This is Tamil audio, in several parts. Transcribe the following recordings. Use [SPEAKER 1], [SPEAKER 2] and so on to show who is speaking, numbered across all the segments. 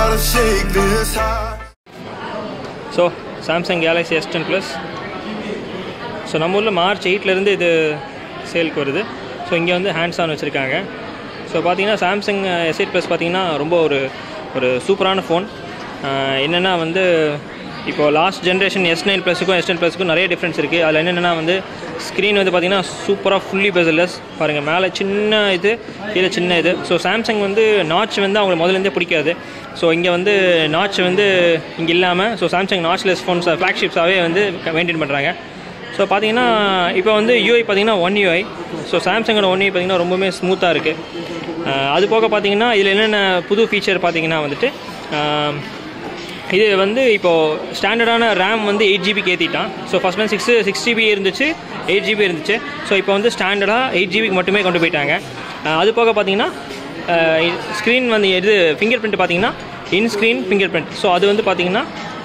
[SPEAKER 1] gotta shake this high.
[SPEAKER 2] So Samsung Galaxy S10 Plus. So நம்ம ஊரில் மார்ச் 8லேருந்து இது சேலுக்கு வருது. ஸோ இங்கே வந்து ஹேண்ட்ஸ் ஆன் வச்சுருக்காங்க. ஸோ பார்த்தீங்கன்னா சாம்சங் S8 Plus பார்த்தீங்கன்னா ரொம்ப ஒரு சூப்பரான ஃபோன். என்னென்னா வந்து இப்போது லாஸ்ட் ஜென்ரேஷன் S9 Plusக்கும் S10 Plusக்கும் நிறைய டிஃப்ரென்ஸ் இருக்குது. அதில் என்னென்னா வந்து ஸ்க்ரீன் வந்து பார்த்திங்கன்னா சூப்பராக ஃபுல்லி பெசல்லெஸ் பாருங்கள், மேலே சின்ன இது கீழே சின்ன இது. ஸோ சாம்சங் வந்து நாட்ச் வந்து அவங்களுக்கு முதலேருந்தே பிடிக்காது. ஸோ இங்கே வந்து நாட்ச் வந்து இங்கே இல்லாமல் ஸோ சாம்சங் நாட்ச்லெஸ் ஃபோன்ஸ் ஃப்ளாக்ஷிப்ஸாகவே வந்து மெயின்டைன் பண்ணுறாங்க. ஸோ பார்த்தீங்கன்னா இப்போ வந்து UI பார்த்தீங்கன்னா One UI. ஸோ சாம்சங்கோட One UI பார்த்தீங்கன்னா ரொம்பவுமே ஸ்மூத்தாக இருக்குது. அது போக பார்த்தீங்கன்னா இதில் என்னென்ன புது ஃபீச்சர் பார்த்தீங்கன்னா வந்துட்டு இது வந்து இப்போது ஸ்டாண்டர்டான ரேம் வந்து 8GB ஏற்றிட்டான். ஸோ ஃபஸ்ட் வந்து 6GB இருந்துச்சு, 8GB இருந்துச்சு. ஸோ இப்போ வந்து ஸ்டாண்டர்டாக 8GB மட்டுமே கொண்டு போயிட்டாங்க. அது போக பார்த்தீங்கன்னா ஸ்க்ரீன் வந்து இது ஃபிங்கர் பிரிண்ட் பார்த்தீங்கன்னா இன்ஸ்க்ரீன் ஃபிங்கர் பிரிண்ட். ஸோ அது வந்து பார்த்தீங்கன்னா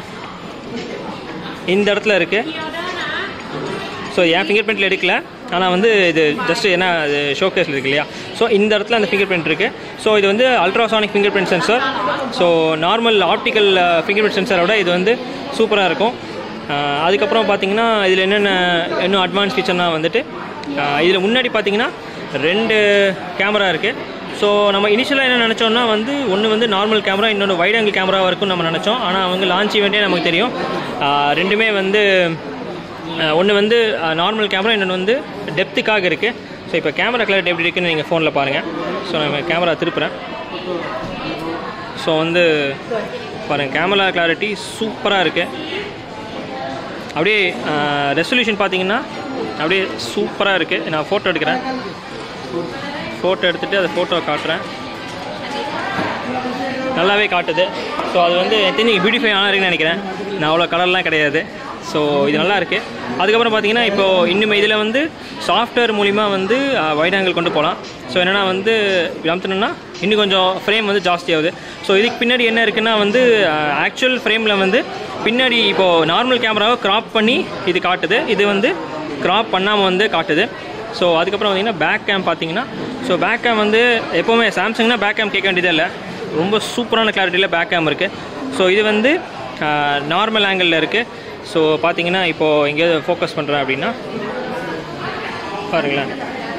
[SPEAKER 2] இந்த இடத்துல இருக்குது. ஸோ என் ஃபிங்கர் பிரிண்ட்டில் எடுக்கல, ஆனால் வந்து இது ஜஸ்ட்டு ஏன்னா அது ஷோகேஸில் இருக்கு இல்லையா. ஸோ இந்த இடத்துல அந்த ஃபிங்கர் பிரிண்ட் இருக்குது. ஸோ இது வந்து ultrasonic fingerprint sensor. So normal optical fingerprint சென்சாரோட இது வந்து சூப்பராக இருக்கும். அதுக்கப்புறம் பார்த்தீங்கன்னா இதில் என்னென்ன இன்னும் அட்வான்ஸ் ஃபீச்சர்னால் வந்துட்டு இதில் முன்னாடி பார்த்தீங்கன்னா 2 கேமரா இருக்குது. ஸோ நம்ம இனிஷியலாக என்ன நினச்சோன்னா வந்து ஒன்று வந்து நார்மல் கேமரா, இன்னொன்று வைட் ஆங்கிள் கேமராவாக இருக்கும்னு நம்ம நினச்சோம். ஆனால் அவங்க லான்ச் ஈவெண்ட்டே நமக்கு தெரியும் ரெண்டுமே வந்து ஒன்று வந்து நார்மல் கேமரா, இன்னொன்று வந்து டெப்த்துக்காக இருக்குது. ஸோ இப்போ கேமரா கிளாரிட்டி எப்படி இருக்குன்னு நீங்கள் ஃபோனில் பாருங்கள். ஸோ நான் கேமரா திருப்புறேன். ஸோ வந்து பாருங்கள், கேமரா கிளாரிட்டி சூப்பராக இருக்குது. அப்படியே ரெசல்யூஷன் பார்த்தீங்கன்னா அப்படியே சூப்பராக இருக்குது. நான் ஃபோட்டோ எடுக்கிறேன். ஃபோட்டோ எடுத்துகிட்டு அதை ஃபோட்டோ காட்டுறேன். நல்லாவே காட்டுது. ஸோ அது வந்து தெரிஞ்சு பியூட்டிஃபை ஆனால் இருக்குன்னு நினைக்கிறேன். நான் அவ்வளோ கலர்லாம் கிடையாது. ஸோ இது நல்லா இருக்குது. அதுக்கப்புறம் பார்த்தீங்கன்னா இப்போது இன்னும் இதில் வந்து சாஃப்ட்வேர் மூலிமா வந்து வைட் ஆங்கிள் கொண்டு போகலாம். ஸோ என்னென்னா வந்து அமுத்தணுன்னா இன்னும் கொஞ்சம் ஃப்ரேம் வந்து ஜாஸ்தி ஆகுது. ஸோ இதுக்கு பின்னாடி என்ன இருக்குன்னா வந்து ஆக்சுவல் ஃப்ரேமில் வந்து பின்னாடி இப்போது நார்மல் கேமராவை க்ராப் பண்ணி இது காட்டுது, இது வந்து க்ராப் பண்ணாமல் வந்து காட்டுது. ஸோ அதுக்கப்புறம் பார்த்தீங்கன்னா பேக் கேம் பார்த்தீங்கன்னா ஸோ பேக் கேம் வந்து எப்போவுமே சாம்சங்னா பேக் கேம் கேட்க வேண்டியதே இல்லை, ரொம்ப சூப்பரான கிளாரிட்டியில் பேக் கேம் இருக்குது. ஸோ இது வந்து நார்மல் ஆங்கிளில் இருக்குது. ஸோ பார்த்தீங்கன்னா இப்போது எங்கேயாவது ஃபோக்கஸ் பண்ணுறேன் அப்படின்னா பாருங்களேன்,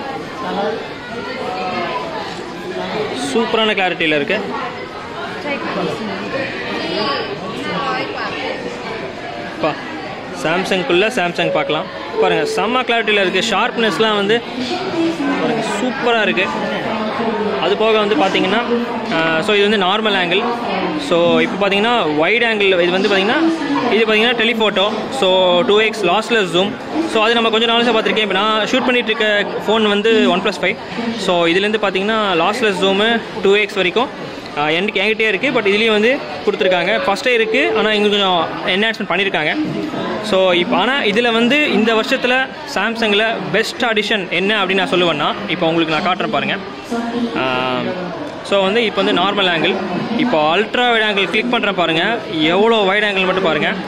[SPEAKER 2] சூப்பரான கிளாரிட்டியில் இருக்குது. சாம்சங்குள்ளே சாம்சங் பார்க்கலாம் பாருங்கள், செம்ம கிளாரிட்டியில் இருக்குது. ஷார்ப்னஸ்லாம் வந்து பாருங்கள் சூப்பராக இருக்குது. அது போக வந்து பார்த்தீங்கன்னா ஸோ இது வந்து நார்மல் ஆங்கிள். ஸோ இப்போ பார்த்தீங்கன்னா வைட் ஆங்கிள் இது வந்து பார்த்தீங்கன்னா telephoto. So 2x lossless zoom. So அது நம்ம கொஞ்சம் நாளாக பார்த்துருக்கேன். இப்போ நான் ஷூட் பண்ணிகிட்டு இருக்க ஃபோன் வந்து OnePlus 5. ஸோ இதுலேருந்து பார்த்தீங்கன்னா லாஸ்லெஸ் ஜூமு 2x வரைக்கும் என்கிட்டே இருக்குது. பட் இதுலேயும் வந்து கொடுத்துருக்காங்க. ஃபஸ்ட்டே இருக்குது, ஆனால் இங்கே கொஞ்சம் என்ஹான்ஸ்மெண்ட் பண்ணியிருக்காங்க. ஸோ இப்போ ஆனால் இதில் வந்து இந்த வருஷத்தில் சாம்சங்கில் பெஸ்ட் அடிஷன் என்ன அப்படின்னு நான் சொல்லுவேன்னா இப்போ உங்களுக்கு நான் காட்டுறேன் பாருங்கள். ஸோ வந்து இப்போ வந்து நார்மல் ஆங்கிள், இப்போ அல்ட்ரா வைட் ஆங்கிள் கிளிக் பண்ணுறேன் பாருங்கள், எவ்வளோ வைட் ஆங்கிள் மட்டும் பாருங்கள்.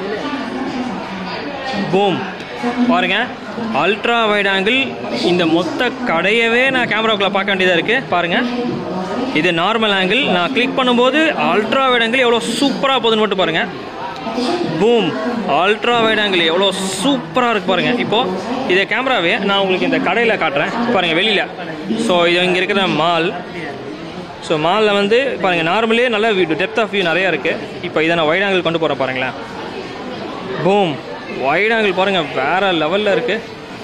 [SPEAKER 2] பூம் பாருங்கள், அல்ட்ரா வைட் ஆங்கிள். இந்த மொத்த கடையவே நான் கேமராவுக்குள்ளே பார்க்க வேண்டியதாக இருக்குது பாருங்கள். இது நார்மல் ஆங்கிள், நான் கிளிக் பண்ணும்போது அல்ட்ரா வைட் ஆங்கிள் எவ்வளோ சூப்பராக போகுதுன்னு மட்டும் பாருங்கள். பூம், அல்ட்ரா வைட் ஆங்கிள் எவ்வளோ சூப்பராக இருக்குது பாருங்கள். இப்போது இதை கேமராவே நான் உங்களுக்கு இந்த கடையில் காட்டுறேன் பாருங்கள் வெளியில். ஸோ இது இங்கே இருக்கிற மால். ஸோ மாலில் வந்து பாருங்கள் நார்மலே நல்ல டெப்த் ஆஃப் வியூ நிறையா இருக்குது. இப்போ இதை நான் வைட் ஆங்கிள் கொண்டு போகிறேன் பாருங்களேன். பூம், வைட் ஆங்கிள் பாருங்கள் வேறு லெவலில் இருக்குது.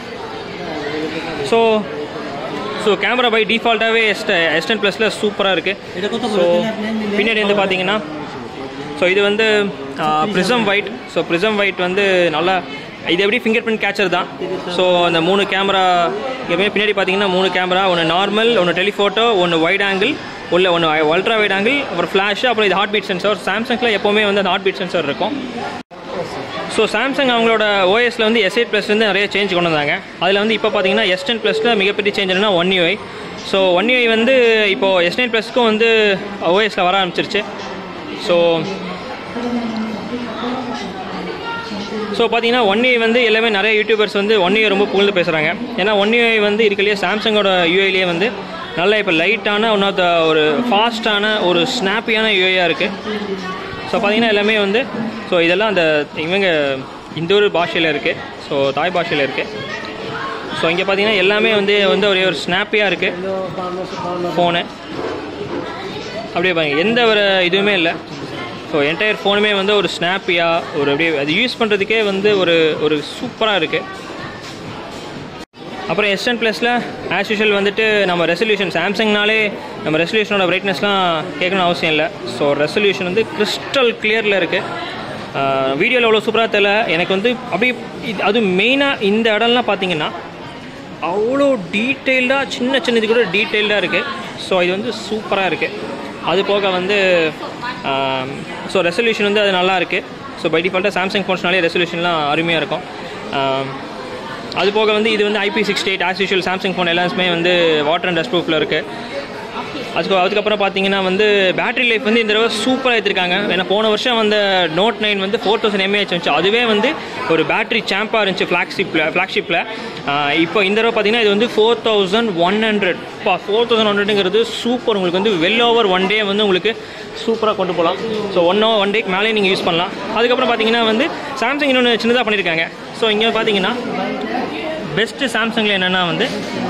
[SPEAKER 2] ஸோ கேமரா பை டிஃபால்ட்டாகவே S10 Plusல சூப்பராக இருக்குது. ஸோ பின்னாடி வந்து பார்த்தீங்கன்னா ஸோ இது வந்து prism white. So prism white வந்து நல்லா இது எப்படி ஃபிங்கர் பிரிண்ட் கேச்சர் தான். ஸோ அந்த 3 கேமரா எப்பவுமே பின்னாடி பார்த்தீங்கன்னா 3 கேமரா, ஒன்று நார்மல், ஒன்று டெலிஃபோட்டோ, ஒன்று வைட் ஆங்கிள், ஒன்று அல்ட்ரா வைட் ஆங்கிள், அப்புறம் ஃப்ளாஷ், அப்புறம் இது ஹார்ட் பீட் சென்சார். சாம்சங்கில் எப்போவுமே வந்து அந்த ஹார்ட் பீட் சென்சார் இருக்கும். ஸோ சாம்சங் அவங்களோட ஓஎஸில் வந்து S8 Plus வந்து நிறைய சேஞ்ச் கொண்டு வந்தாங்க. அதில் வந்து இப்போ பார்த்தீங்கன்னா S10 Plusல மிகப்பெரிய சேஞ்ச் என்னன்னா One UI. So One UI வந்து இப்போது S9 Plusக்கும் வந்து ஓஎஸில் வர ஆரம்பிச்சிருச்சு. ஸோ பார்த்தீங்கன்னா One UI வந்து எல்லாமே நிறைய யூடியூபர்ஸ் வந்து One UI ரொம்ப புகழ்ந்து பேசுகிறாங்க. ஏன்னா One UI வந்து இருக்கலையே சாம்சங்கோட யூஐலேயே வந்து நல்லா இப்போ லைட்டான ஒன் ஆஃப் த ஒரு ஃபாஸ்ட்டான ஒரு ஸ்னாப்பியான யூஐயாக இருக்குது. ஸோ பார்த்தீங்கன்னா எல்லாமே வந்து ஸோ இதெல்லாம் அந்த இவங்க இந்த ஒரு பாஷையில் இருக்குது, ஸோ தாய் பாஷையில் இருக்குது. ஸோ இங்கே பார்த்தீங்கன்னா எல்லாமே வந்து ஒரே ஒரு ஸ்னாப்பியாக இருக்குது ஃபோனு. அப்படியே பாருங்க எந்த ஒரு இதுவுமே இல்லை. ஸோ என்டையர் ஃபோனுமே வந்து ஒரு ஸ்னாப்பியாக ஒரு அப்படியே அது யூஸ் பண்ணுறதுக்கே வந்து ஒரு சூப்பராக இருக்குது. அப்புறம் S10 ப்ளஸில் ஆஸ் யூஷுவல் வந்துட்டு நம்ம ரெசல்யூஷன் சாம்சங்னாலே நம்ம ரெசல்யூஷனோட பிரைட்னஸ்லாம் கேட்கணும்னு அவசியம் இல்லை. ஸோ ரெசல்யூஷன் வந்து கிறிஸ்டல் கிளியரில் இருக்குது. வீடியோவில் அவ்வளோ சூப்பராக தெரியல எனக்கு வந்து அப்படியே அது மெயினாக இந்த இடம்லாம் பார்த்தீங்கன்னா அவ்வளோ டீட்டெயில்டாக சின்ன இது கூட டீட்டெயில்டாக இருக்குது. ஸோ இது வந்து சூப்பராக இருக்குது. அது போக வந்து ஸோ ரெசல்யூஷன் வந்து அது நல்லா இருக்குது. ஸோ பை டிஃபால்ட்டாக சாம்சங் ஃபோன்ஸ்னாலே ரெசல்யூஷன்லாம் அருமையாக இருக்கும். அது போக வந்து இது வந்து IP68 as usual Samsung phone எல்லாமே வந்து வாட்டர் அண்ட் டஸ்ட் ப்ரூஃபில் இருக்குது. அதுக்கப்புறம் பார்த்தீங்கன்னா வந்து பேட்டரி லைஃப் வந்து இந்த தடவை சூப்பராக எடுத்திருக்காங்க. ஏன்னா போன வருஷம் வந்து Note 9 வந்து 4000 mAh இருந்துச்சு, அதுவே வந்து ஒரு பேட்டரி சாம்பாக இருந்துச்சு ஃப்ளாக்ஷிப்பில். இப்போ இந்த தடவை பார்த்தீங்கன்னா இது வந்து 4100. 4100ங்கிறது சூப்பர். உங்களுக்கு வந்து வெல் ஓவர் 1 டே வந்து உங்களுக்கு சூப்பராக கொண்டு போகலாம். ஸோ 1 டேக்கு மேலே நீங்கள் யூஸ் பண்ணலாம். அதுக்கப்புறம் பார்த்தீங்கன்னா வந்து சாம்சங் இன்னொன்று சின்னதாக பண்ணியிருக்காங்க. ஸோ இங்கே பார்த்தீங்கன்னா பெஸ்ட்டு சாம்சங்கில் என்னென்னா வந்து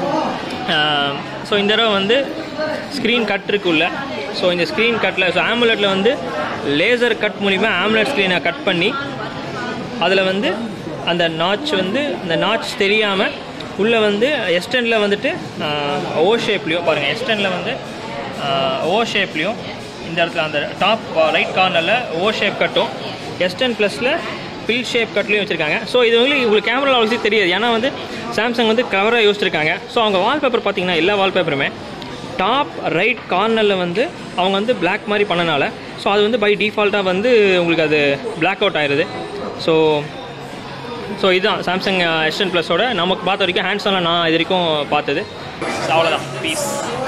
[SPEAKER 2] ஸோ இந்த தடவை வந்து ஸ்க்ரீன் கட் இருக்குள்ள. ஸோ இந்த ஸ்க்ரீன் கட்டில் ஸோ ஆமுலெட்டில் வந்து லேசர் கட் மூலிமா ஆமுலெட் ஸ்க்ரீனை கட் பண்ணி அதில் வந்து அந்த நாட்ச் தெரியாமல் உள்ளே வந்து S10ல் வந்துட்டு ஓ ஷேப்லேயும் பாருங்கள், S10ல் வந்து ஓ ஷேப்லேயும் இந்த இடத்துல அந்த டாப் ரைட் கார்னரில் ஓ ஷேப் கட்டும், S10 ப்ளஸில் பில் ஷேப் கட்லேயும் வச்சுருக்காங்க. ஸோ இது வந்து உங்களுக்கு கேமரா ஆல்ரெடி தெரியாது, ஏன்னா வந்து சாம்சங் வந்து கவராக யோசிச்சிருக்காங்க. ஸோ அவங்க வால்பேப்பர் பார்த்தீங்கன்னா எல்லா வால்பேப்பருமே டாப் ரைட் கார்னரில் வந்து அவங்க வந்து பிளாக் மாதிரி பண்ணனால ஸோ அது வந்து பை டிஃபால்ட்டாக வந்து உங்களுக்கு அது பிளாக் அவுட் ஆயிடுது. ஸோ இதுதான் சாம்சங் S10 ப்ளஸோட நமக்கு பார்த்த வரைக்கும் ஹேண்ட்ஸ் ஆனில் நான் இது வரைக்கும் பார்த்தது. அவ்வளோதான். பீஸ்.